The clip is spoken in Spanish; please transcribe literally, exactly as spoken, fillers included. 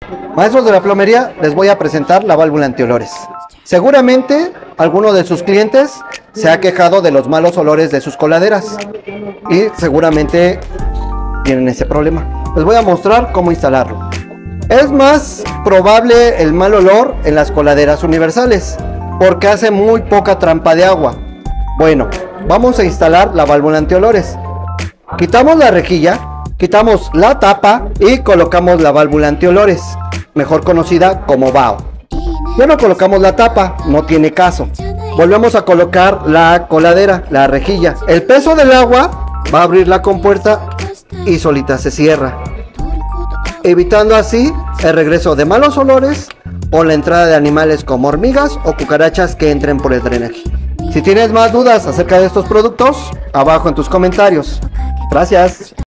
Maestros de la plomería, les voy a presentar la válvula antiolores. Seguramente alguno de sus clientes se ha quejado de los malos olores de sus coladeras y seguramente tienen ese problema. Les voy a mostrar cómo instalarlo. Es más probable el mal olor en las coladeras universales porque hace muy poca trampa de agua. Bueno, vamos a instalar la válvula antiolores. Quitamos la rejilla, quitamos la tapa y colocamos la válvula antiolores, mejor conocida como vaho. Ya no colocamos la tapa, no tiene caso. Volvemos a colocar la coladera, la rejilla. El peso del agua va a abrir la compuerta y solita se cierra, evitando así el regreso de malos olores o la entrada de animales como hormigas o cucarachas que entren por el drenaje. Si tienes más dudas acerca de estos productos, abajo en tus comentarios. Gracias.